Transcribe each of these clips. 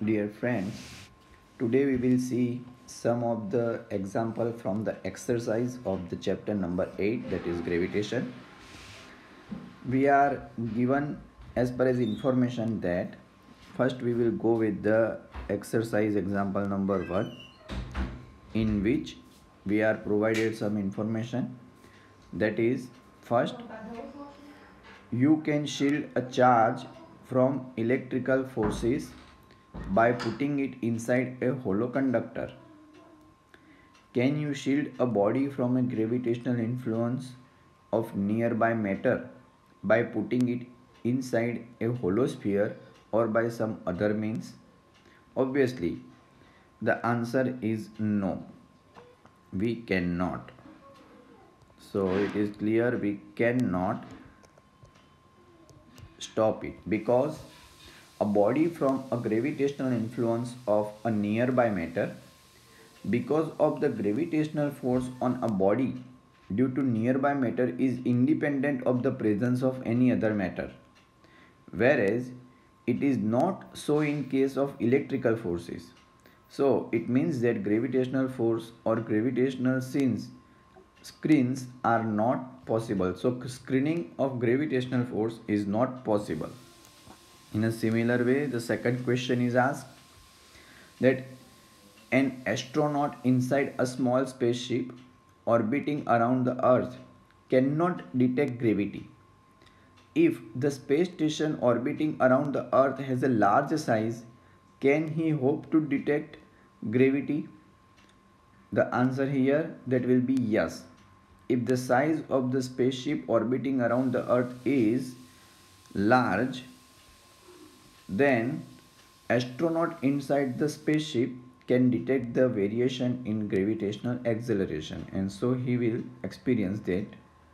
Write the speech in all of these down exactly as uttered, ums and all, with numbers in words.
Dear friends, today we will see some of the example from the exercise of the chapter number eight, that is gravitation. We are given as per as information that first we will go with the exercise example number one, in which we are provided some information, that is, first, you can shield a charge from electrical forces by putting it inside a hollow conductor. Can you shield a body from a gravitational influence of nearby matter by putting it inside a hollow sphere or by some other means? Obviously, the answer is no. We cannot. So it is clear we cannot stop it, because a body from a gravitational influence of a nearby matter, because of the gravitational force on a body due to nearby matter is independent of the presence of any other matter, whereas it is not so in case of electrical forces. So it means that gravitational force or gravitational scenes screens are not possible. So screening of gravitational force is not possible. In a similar way, the second question is asked that an astronaut inside a small spaceship orbiting around the Earth cannot detect gravity. If the space station orbiting around the Earth has a large size, can he hope to detect gravity? The answer here, that will be yes. If the size of the spaceship orbiting around the Earth is large, then astronaut inside the spaceship can detect the variation in gravitational acceleration, and so he will experience that.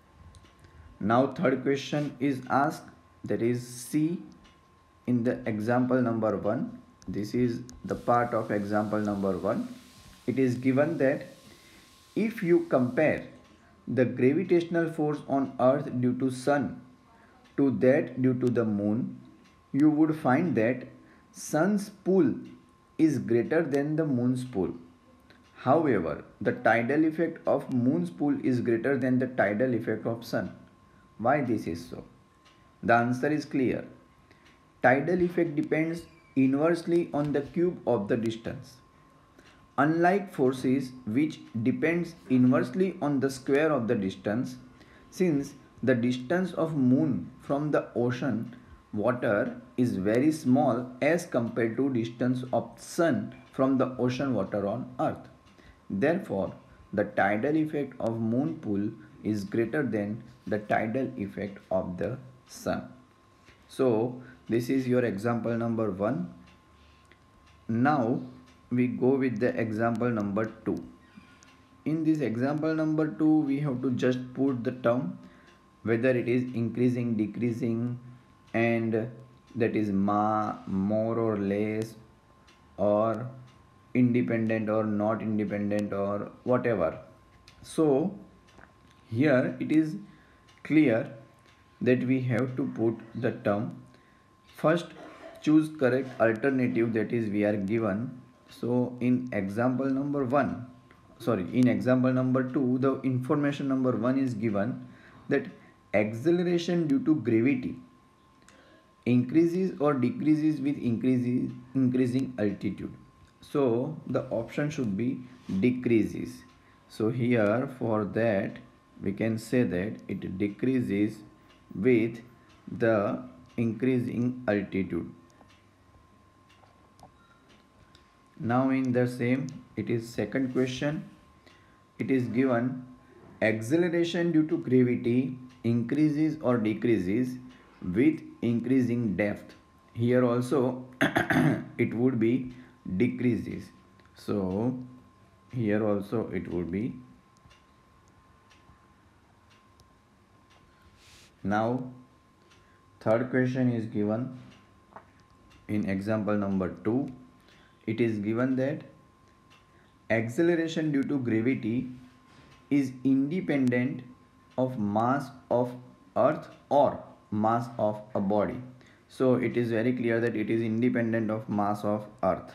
Now third question is asked, that is C, in the example number one. This is the part of example number one. It is given that if you compare the gravitational force on Earth due to Sun to that due to the Moon, you would find that Sun's pull is greater than the Moon's pull. However, the tidal effect of Moon's pull is greater than the tidal effect of Sun. Why this is so? The answer is clear. Tidal effect depends inversely on the cube of the distance. Unlike forces which depends inversely on the square of the distance, since the distance of Moon from the ocean water is very small as compared to distance of Sun from the ocean water on Earth. Therefore, the tidal effect of Moon pull is greater than the tidal effect of the Sun. So, this is your example number one. Now, we go with the example number two. In this example number two, we have to just put the term, whether it is increasing, decreasing, and that is ma, more or less, or independent or not independent, or whatever. So here it is clear that we have to put the term. First, choose correct alternative, that is we are given. So in example number one, sorry, in example number two, the information number one is given that acceleration due to gravity increases or decreases with increases increasing altitude. So the option should be decreases. So here for that we can say that it decreases with the increasing altitude. Now in the same, it is second question. It is given acceleration due to gravity increases or decreases with increasing depth. Here also it would be decreases. So here also it would be. Now third question is given in example number two. It is given that acceleration due to gravity is independent of mass of Earth or mass of a body. So it is very clear that it is independent of mass of earth,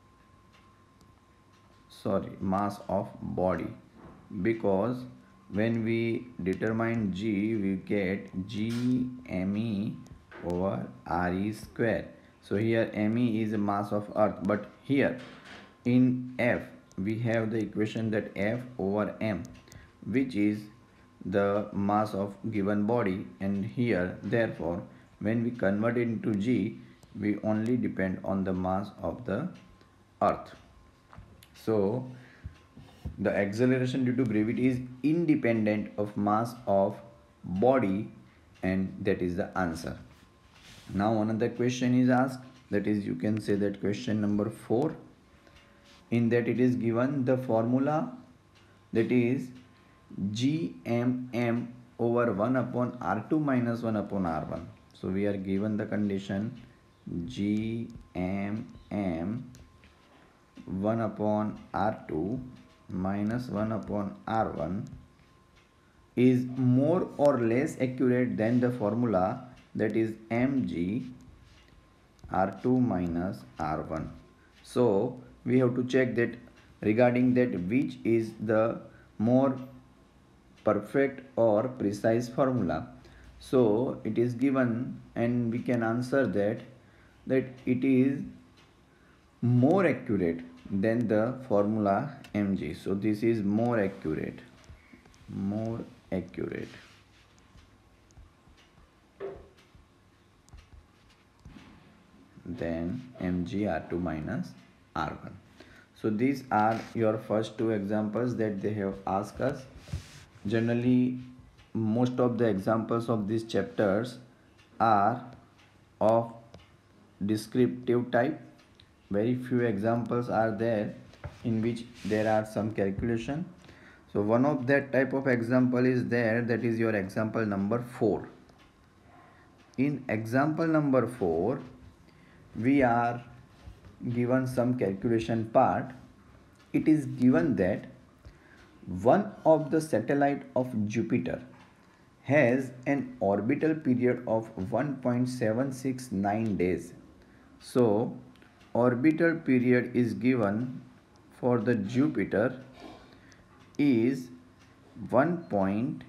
sorry, mass of body, because when we determine G, we get G me over re square. So here me is mass of earth, but here in F we have the equation that F over m, which is the mass of given body, and here therefore when we convert it into G, we only depend on the mass of the earth. So the acceleration due to gravity is independent of mass of body, and that is the answer. Now another question is asked, that is, you can say that question number four. In that it is given the formula, that is G M M over one upon R two minus one upon R one. So we are given the condition G M M one upon R two minus one upon R one is more or less accurate than the formula, that is mg R two minus R one. So we have to check that regarding that which is the more perfect or precise formula. So it is given, and we can answer that that it is more accurate than the formula mg. So this is more accurate, more accurate than mg R two minus R one. So these are your first two examples that they have asked us. Generally most of the examples of these chapters are of descriptive type. Very few examples are there in which there are some calculation. So one of that type of example is there, that is your example number four. In example number four, we are given some calculation part. It is given that one of the satellite of Jupiter has an orbital period of one point seven six nine days. So orbital period is given for the Jupiter is one point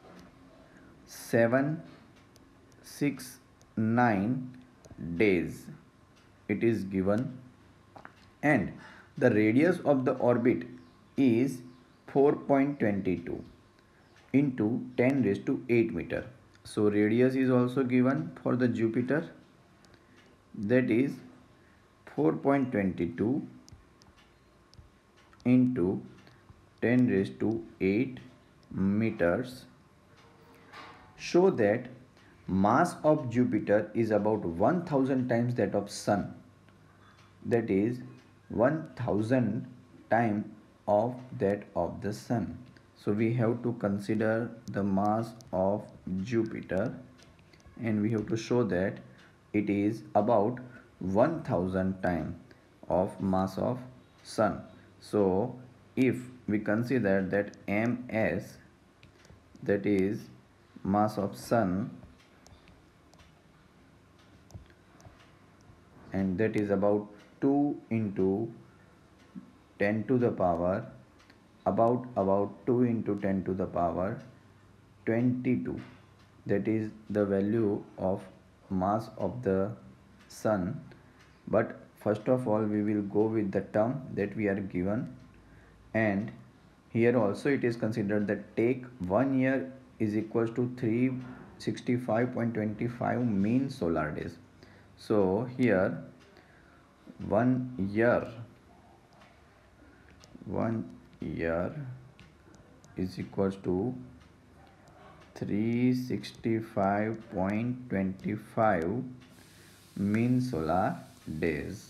seven six nine days. It is given, and the radius of the orbit is four point two two into ten raised to eight meter. So radius is also given for the Jupiter, that is four point two two into ten raised to eight meters. Show that mass of Jupiter is about one thousand times that of Sun, that is one thousand times of that of the Sun. So we have to consider the mass of Jupiter, and we have to show that it is about one thousand times of mass of Sun. So if we consider that ms, that is mass of Sun, and that is about two into ten to the power about about two into ten to the power twenty-two, that is the value of mass of the Sun. But first of all we will go with the term that we are given, and here also it is considered that take one year is equals to three hundred sixty-five point two five mean solar days. So here one year one year is equals to three hundred sixty-five point two five mean solar days.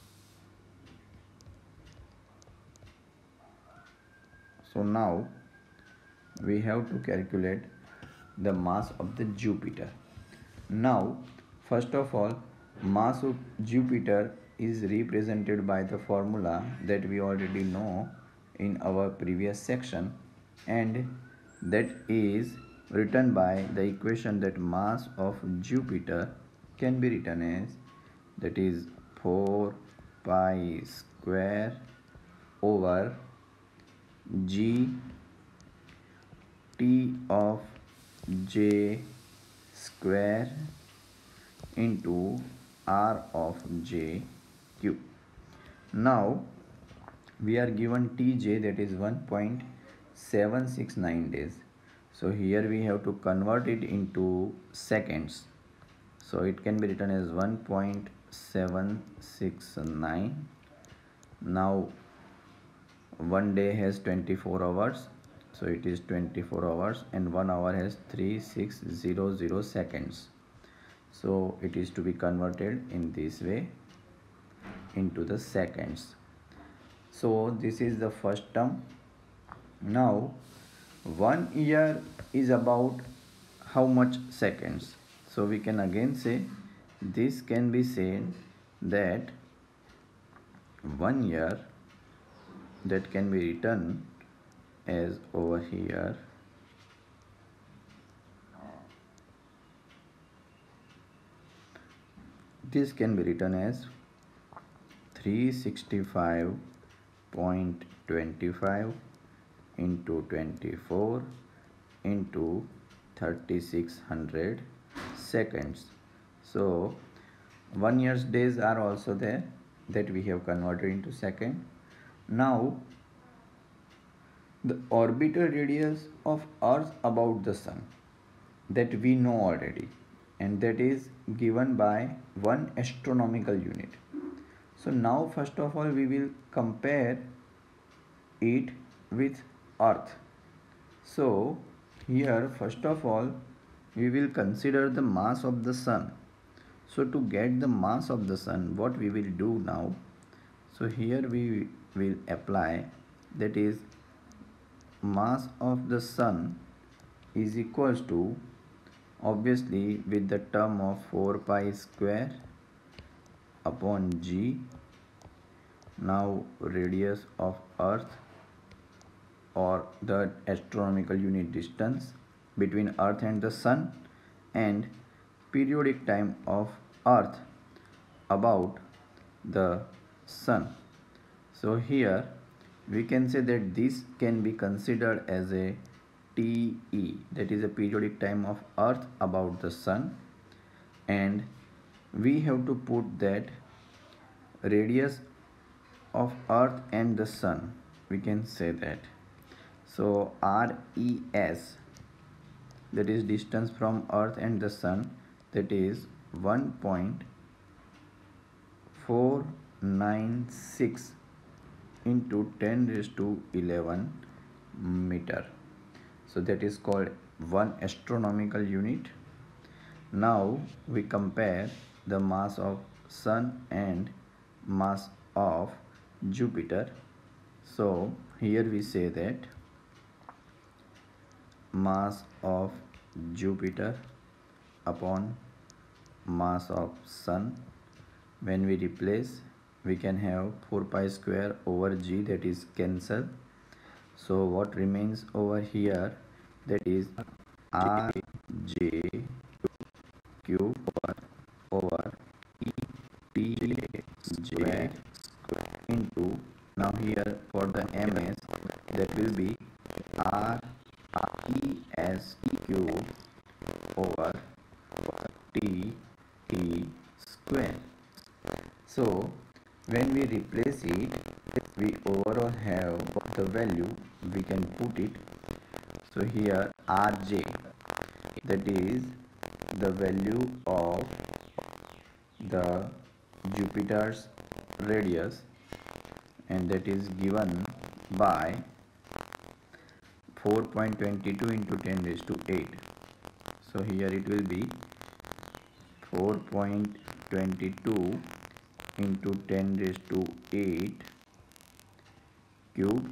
So now we have to calculate the mass of the Jupiter. Now first of all, mass of Jupiter is represented by the formula that we already know in our previous section, and that is written by the equation that mass of Jupiter can be written as, that is four pi square over g t of j square into r of j cube. Now we are given tj, that is one point seven six nine days. So here we have to convert it into seconds. So it can be written as one point seven six nine. Now one day has twenty-four hours, so it is twenty-four hours, and one hour has three thousand six hundred seconds. So it is to be converted in this way into the seconds. So this is the first term. Now one year is about how much seconds? So we can again say, this can be said that one year, that can be written as over here this can be written as three hundred sixty-five point two five into twenty-four into thirty-six hundred seconds. So one year's days are also there, that we have converted into second. Now the orbital radius of Earth about the Sun, that we know already, and that is given by one astronomical unit. So now first of all we will compare it with Earth. So here first of all we will consider the mass of the Sun. So to get the mass of the Sun, what we will do now, so here we will apply, that is mass of the Sun is equals to, obviously with the term of four pi square upon g. Now radius of Earth, or the astronomical unit distance between Earth and the Sun, and periodic time of Earth about the Sun. So here we can say that this can be considered as a T E, that is a periodic time of Earth about the Sun, and we have to put that radius of Earth and the Sun, we can say that. So R E S, that is distance from Earth and the Sun, that is one point four nine six into ten raised to eleven meter. So that is called one astronomical unit. Now we compare the mass of Sun and mass of Jupiter. So here we say that mass of Jupiter upon mass of Sun, when we replace, we can have four pi square over g, that is cancel. So what remains over here, that is R J cube over E T J into, now here for the M S, that will be R E S cube over T T square. So when we replace it, we overall have the value, we can put it. So here R J, that is the value of the Jupiter's radius, and that is given by four point two two into ten raised to eight. So here it will be four point two two into ten raised to eight cube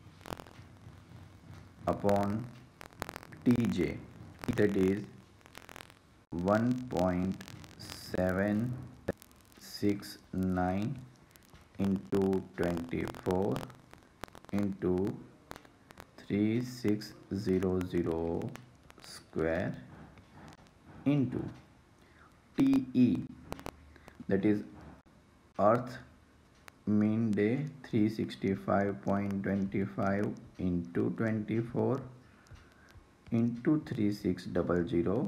upon Tj, that is one point seven six nine into twenty-four into three thousand six hundred square into T E, that is Earth mean day three hundred sixty-five point two five into twenty-four into thirty-six hundred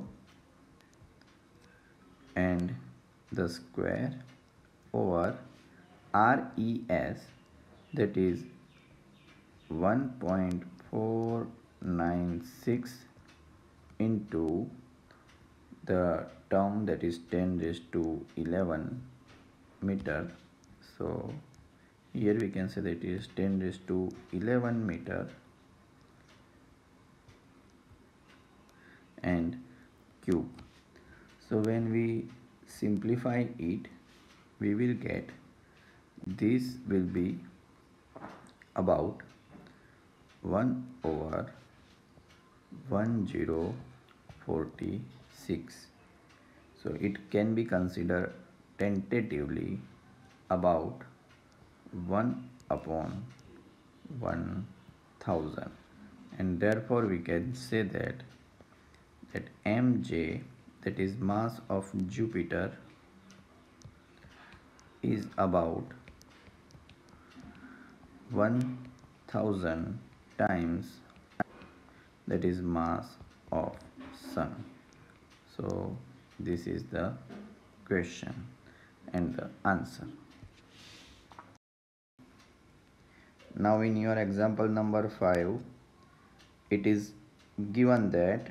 and the square over R E S, that is one point four nine six into the term, that is ten raised to eleven meter. So here we can say that it is ten raised to eleven meter and cube. So when we simplify it, we will get this will be about one over one thousand forty-six. So it can be considered tentatively about one upon one thousand, and therefore we can say that that mj, that is mass of Jupiter, is about one thousand times, that is mass of Sun. So this is the question and the answer. Now in your example number five, it is given that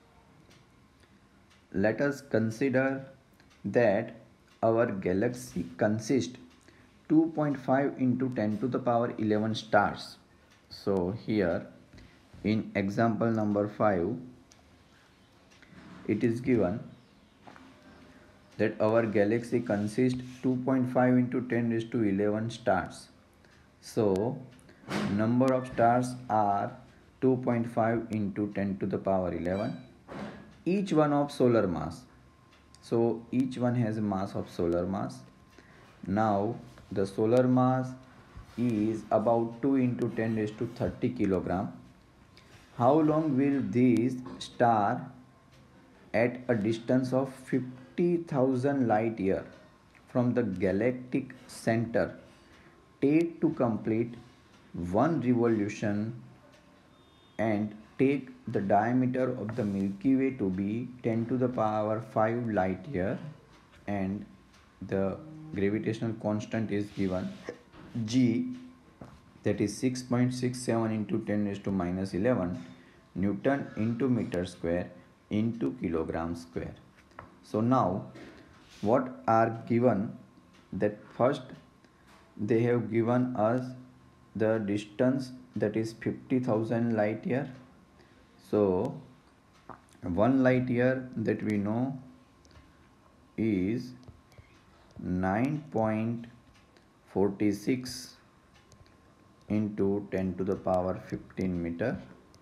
let us consider that our galaxy consists two point five into ten to the power eleven stars. So here in example number five, it is given that our galaxy consists two point five into ten raised to eleven stars. So number of stars are two point five into ten to the power eleven, each one of solar mass. So each one has a mass of solar mass. Now the solar mass is about two into ten raised to thirty kilogram. How long will this star at a distance of fifty thousand light year from the galactic center take to complete one revolution and take the diameter of the Milky Way to be ten to the power five light year, and the gravitational constant is given G, that is six point six seven into ten raised to minus eleven Newton into meter square into kilogram square. So now what are given, that first they have given us the distance, that is fifty thousand light year. So one light year that we know is nine point four six into ten to the power fifteen meter.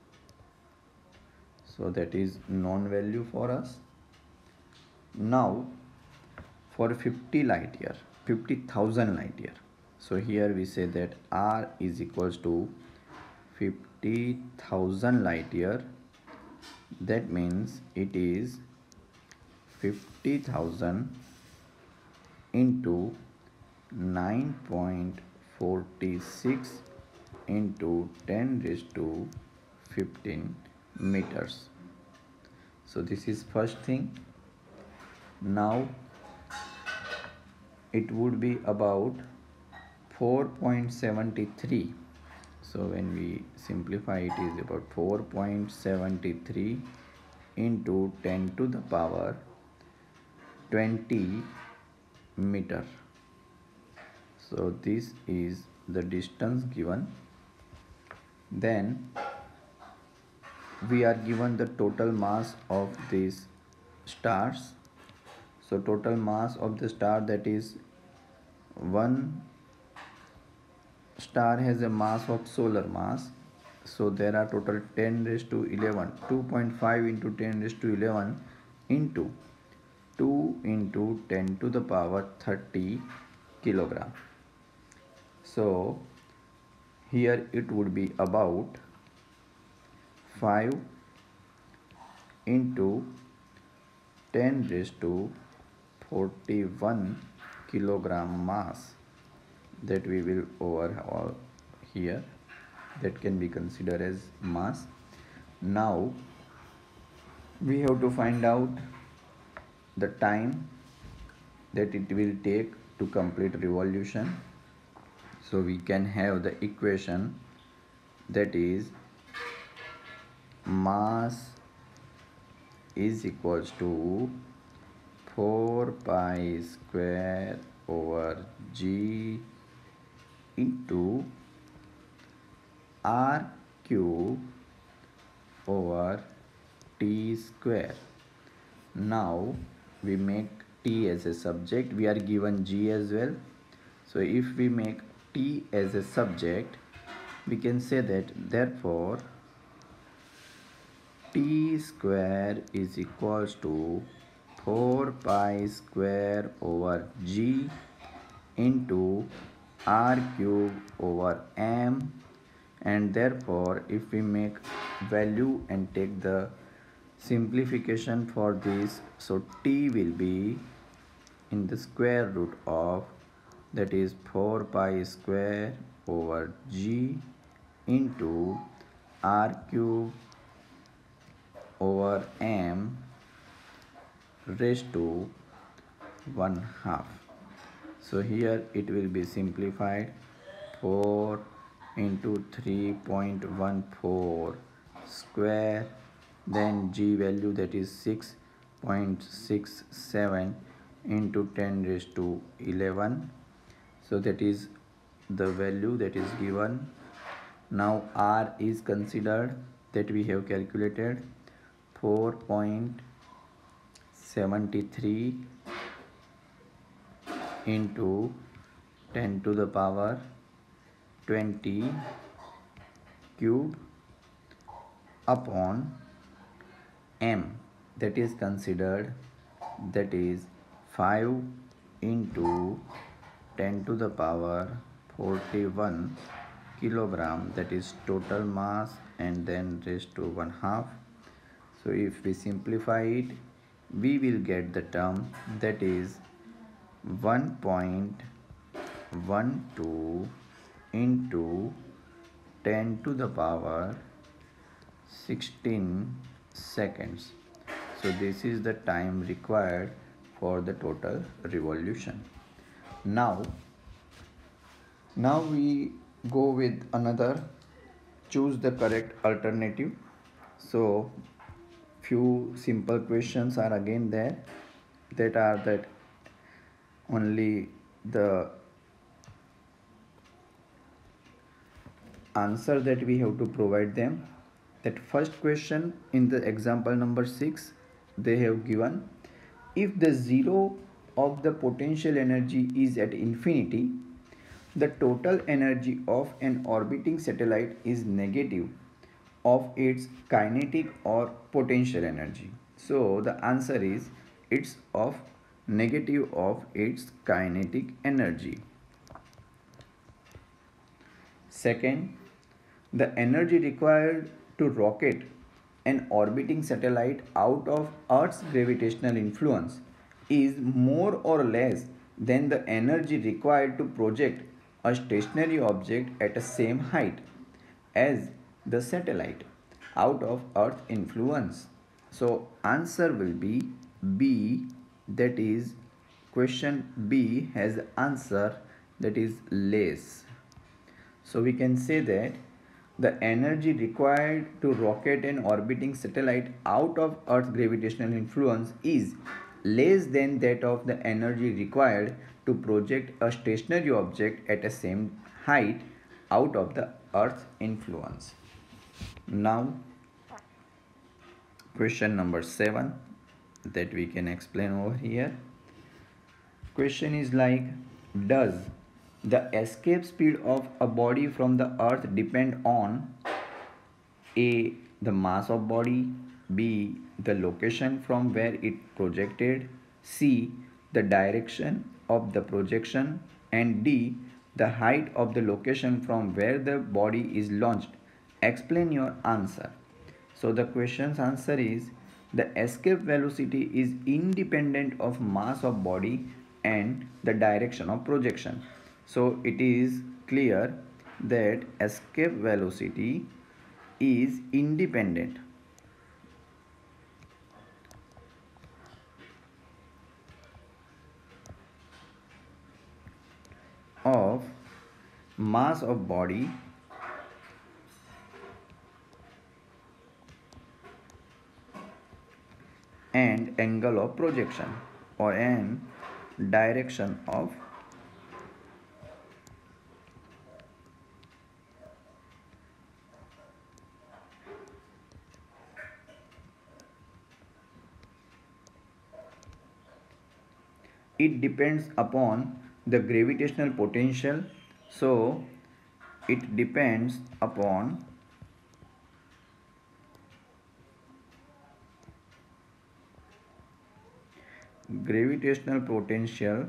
So that is known value for us. Now for fifty light year, fifty thousand light year, so here we say that R is equals to fifty thousand light year. That means it is fifty thousand into nine point four six into ten raised to fifteen meters. So this is first thing. Now it would be about four point seven three. So when we simplify, it is about four point seven three into ten to the power twenty meter. So this is the distance given. Then we are given the total mass of these stars. So total mass of the star, that is one star has a mass of solar mass. So there are total ten raised to eleven, two point five into ten raised to eleven into two into ten to the power thirty kilogram. So here it would be about five into ten raised to forty-one kilogram mass that we will overhaul here, that can be considered as mass. Now we have to find out the time that it will take to complete revolution. So we can have the equation, that is mass is equals to four pi square over g into r cube over t square. Now we make t as a subject, we are given g as well. So if we make t as a subject, we can say that therefore t square is equals to four pi square over g into r cube over m, and therefore if we make value and take the simplification for this, so t will be in the square root of, that is four pi square over g into r cube over m raised to one half. So here it will be simplified, four into three point one four square, then g value that is six point six seven into ten raised to eleven. So that is the value that is given. Now r is considered, that we have calculated four point seven three into ten to the power twenty cube upon m, that is considered, that is five into ten to the power forty-one kilogram, that is total mass, and then raised to one half. So if we simplify it, we will get the term, that is one point one two into ten to the power sixteen seconds. So this is the time required for the total revolution. Now, now we go with another, choose the correct alternative. So few simple questions are again there, that are that only the answer that we have to provide them. That first question in the example number six, they have given, if the zero of the potential energy is at infinity, the total energy of an orbiting satellite is negative of its kinetic or potential energy. So the answer is, it's of negative of its kinetic energy. Second, the energy required to rocket an orbiting satellite out of Earth's gravitational influence is more or less than the energy required to project a stationary object at the same height as the satellite out of Earth influence. So answer will be B, that is question B has answer, that is less. So we can say that the energy required to rocket an orbiting satellite out of Earth's gravitational influence is less than that of the energy required to project a stationary object at the same height out of the Earth's influence. Now, question number seven that we can explain over here. Question is like, does the escape speed of a body from the earth depend on A, the mass of body, B, the location from where it projected, C, the direction of the projection, and D, the height of the location from where the body is launched? Explain your answer. So the question's answer is, The escape velocity is independent of mass of body and the direction of projection. So it is clear that escape velocity is independent of mass of body and angle of projection or an direction of it depends upon the gravitational potential. So it depends upon gravitational potential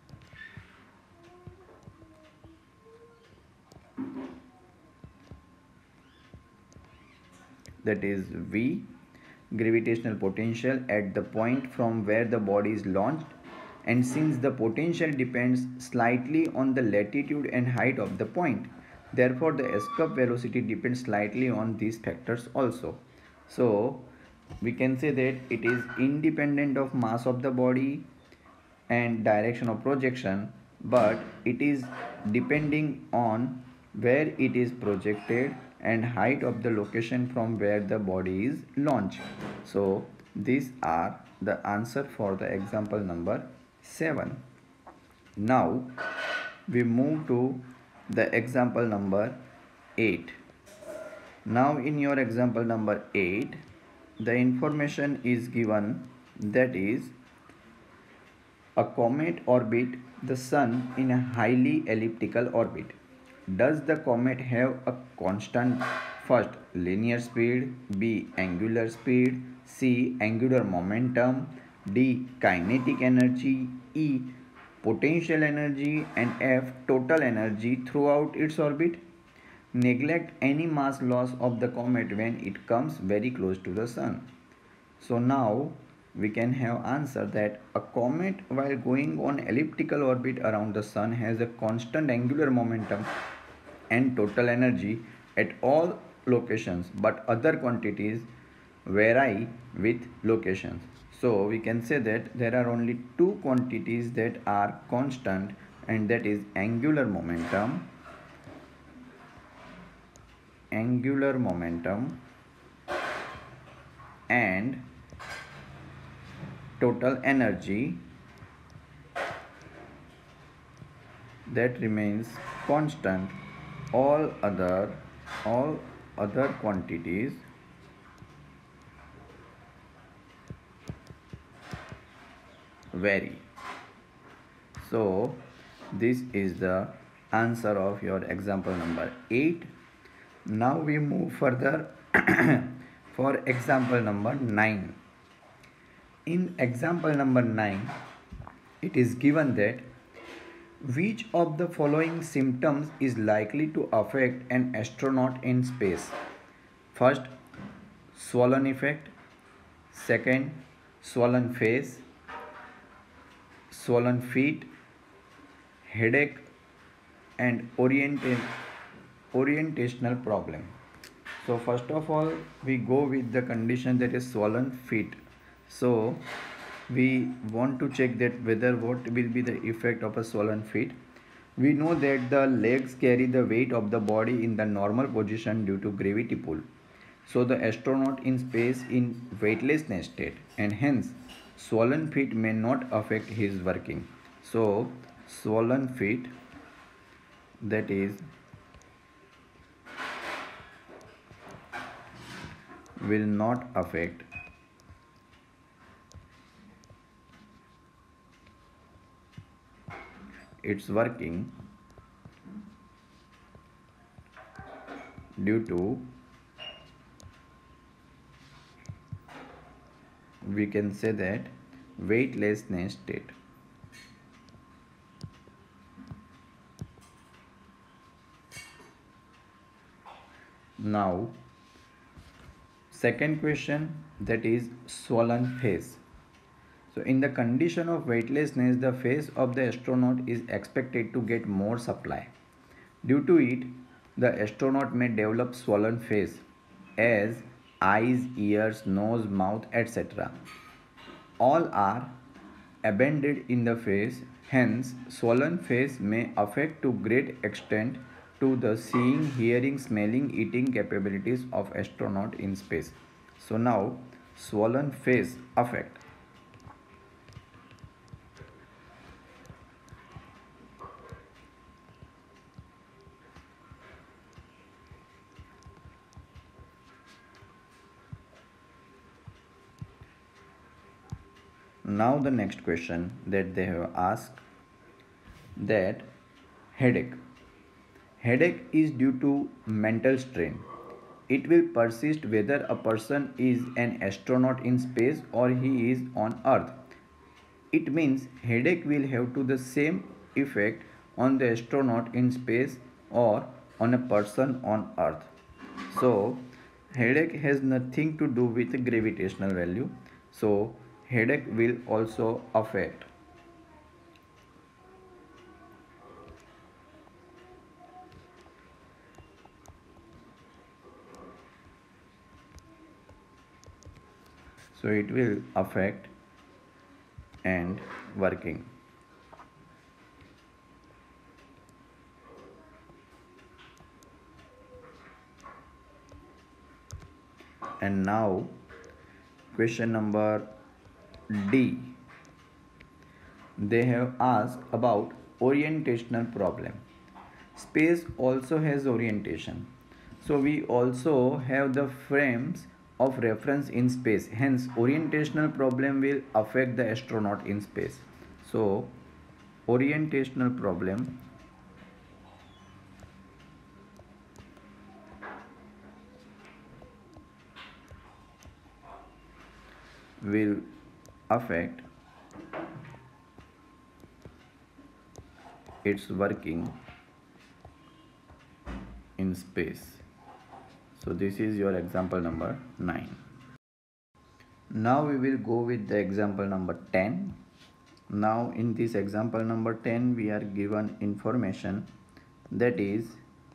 that is V, gravitational potential at the point from where the body is launched, and since the potential depends slightly on the latitude and height of the point, therefore the escape velocity depends slightly on these factors also. So we can say that it is independent of mass of the body and direction of projection, but it is depending on where it is projected and height of the location from where the body is launched. So these are the answer for the example number seven. Now we move to the example number eight. Now in your example number eight, the information is given, that is, a comet orbit the sun in a highly elliptical orbit. Does the comet have a constant, first, linear speed, B, angular speed, C, angular momentum, D, kinetic energy, E, potential energy, and F, total energy throughout its orbit? Neglect any mass loss of the comet when it comes very close to the sun. So now we can have answer that a comet while going on elliptical orbit around the sun has a constant angular momentum and total energy at all locations, but other quantities vary with locations. So we can say that there are only two quantities that are constant, and that is angular momentum angular momentum and total energy that remains constant. All other all other quantities vary. So this is the answer of your example number eight. Now we move further for example number nine. In example number nine, it is given that which of the following symptoms is likely to affect an astronaut in space? First, swollen effect. Second, swollen face, swollen feet, headache, and orienta- orientational problem. So first of all, we go with the condition that is swollen feet. So we want to check that whether what will be the effect of a swollen feet. We know that the legs carry the weight of the body in the normal position due to gravity pull. So the astronaut in space in weightlessness state, and hence swollen feet may not affect his working. So swollen feet, that is, will not affect its working due to, we can say that, weightlessness state. Now Second question, that is swollen face. So in the condition of weightlessness, the face of the astronaut is expected to get more supply. Due to it, the astronaut may develop swollen face as eyes, ears, nose, mouth, et cetera. All are abandoned in the face, hence swollen face may affect to great extent to the seeing, hearing, smelling, eating capabilities of astronaut in space. So now swollen face affect. Now the next question that they have asked, that headache. Headache is due to mental strain. It will persist whether a person is an astronaut in space or he is on Earth. It means headache will have to the same effect on the astronaut in space or on a person on Earth. So headache has nothing to do with gravitational value. So headache will also affect. So it will affect and working. And now question number D. They have asked about orientational problem. Space also has orientation. So we also have the frames of reference in space. Hence orientational problem will affect the astronaut in space. So orientational problem will affect its working in space. So this is your example number nine. Now we will go with the example number ten. Now in this example number ten we are given information, that is,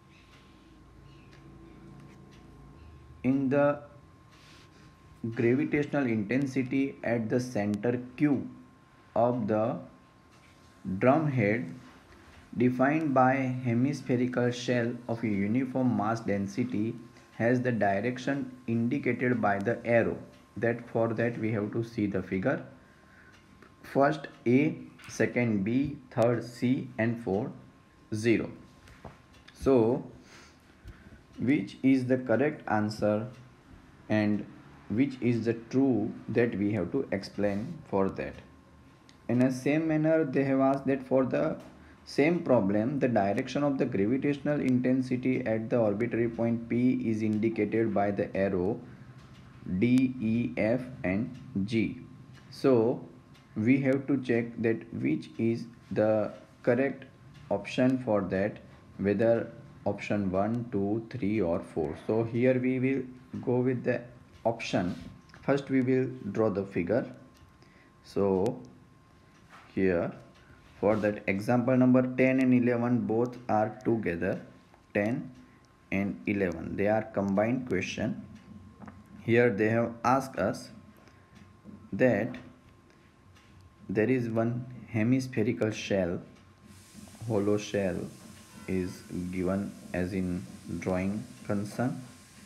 in the gravitational intensity at the center Q of the drum head defined by hemispherical shell of a uniform mass density has the direction indicated by the arrow. That for that we have to see the figure. First A, second B, third C, and fourth zero. So which is the correct answer and which is the true, that we have to explain for that. In the same manner they have asked that for the same problem, the direction of the gravitational intensity at the arbitrary point P is indicated by the arrow D, E, F and G. So we have to check that which is the correct option for that, whether option one, two, three or four. So here we will go with the option. First we will draw the figure. So here for that example number ten and eleven both are together, ten and eleven, they are combined question. Here they have asked us that there is one hemispherical shell, hollow shell is given as in drawing concern.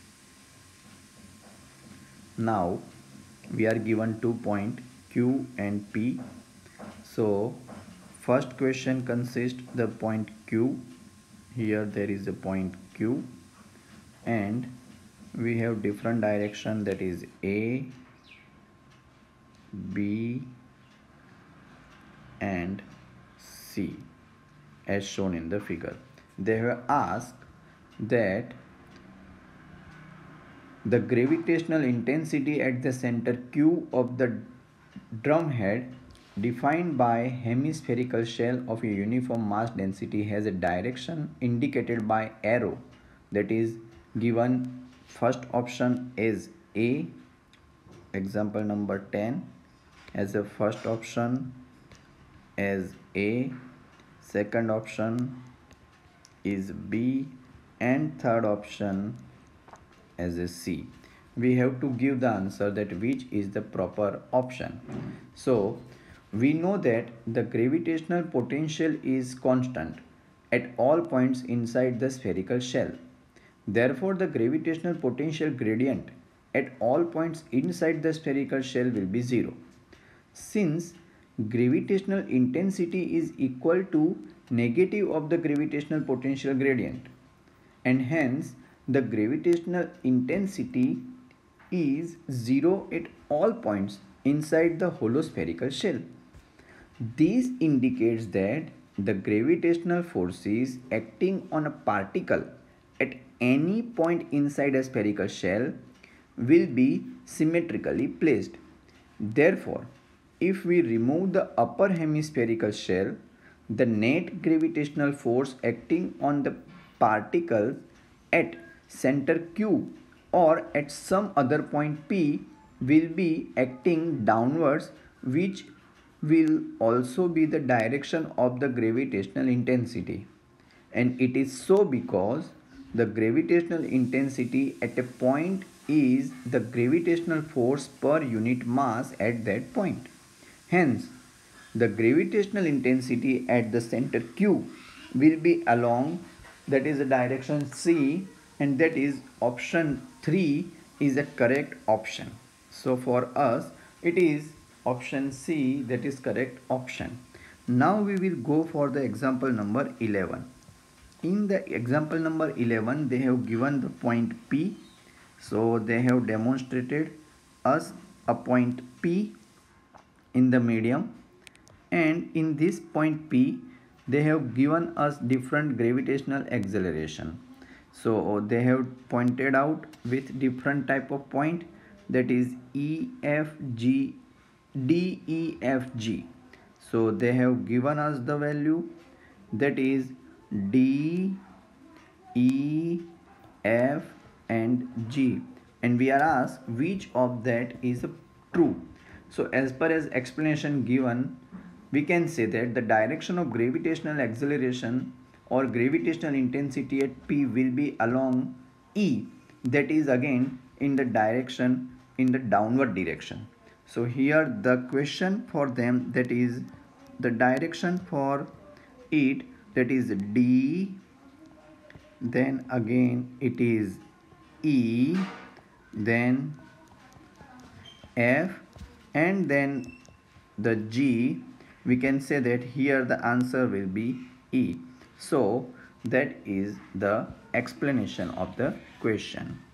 Now we are given two point Q and P. So first question consists the point Q. Here there is a point Q and we have different direction, that is A, B and C as shown in the figure. They have asked that the gravitational intensity at the center Q of the drum head defined by hemispherical shell of a uniform mass density has a direction indicated by arrow, that is given. First option is A. Example number ten as a first option as A, second option is B, and third option as a C. We have to give the answer that which is the proper option. So we know that the gravitational potential is constant at all points inside the spherical shell. Therefore, the gravitational potential gradient at all points inside the spherical shell will be zero. Since gravitational intensity is equal to negative of the gravitational potential gradient, and hence the gravitational intensity is zero at all points inside the hollow spherical shell. This indicates that the gravitational forces acting on a particle at any point inside a spherical shell will be symmetrically placed. Therefore, if we remove the upper hemispherical shell, the net gravitational force acting on the particle at center Q or at some other point P will be acting downwards, which will also be the direction of the gravitational intensity. And it is so because the gravitational intensity at a point is the gravitational force per unit mass at that point. Hence, the gravitational intensity at the center Q will be along, that is the direction C, and that is option three is a correct option. So for us it is option C, that is correct option. Now we will go for the example number eleven. In the example number eleven, they have given the point P. So they have demonstrated us a point P in the medium, and in this point P they have given us different gravitational acceleration. So they have pointed out with different type of point, that is E, F, G, D, E, F, G. So they have given us the value, that is D, E, F and G, and we are asked which of that is true. So as per as explanation given, we can say that the direction of gravitational acceleration or gravitational intensity at P will be along E, that is again in the direction, in the downward direction. So here the question for them, that is the direction for it, that is D, then again it is E, then F, and then the G. We can say that here the answer will be E. So that is the explanation of the question.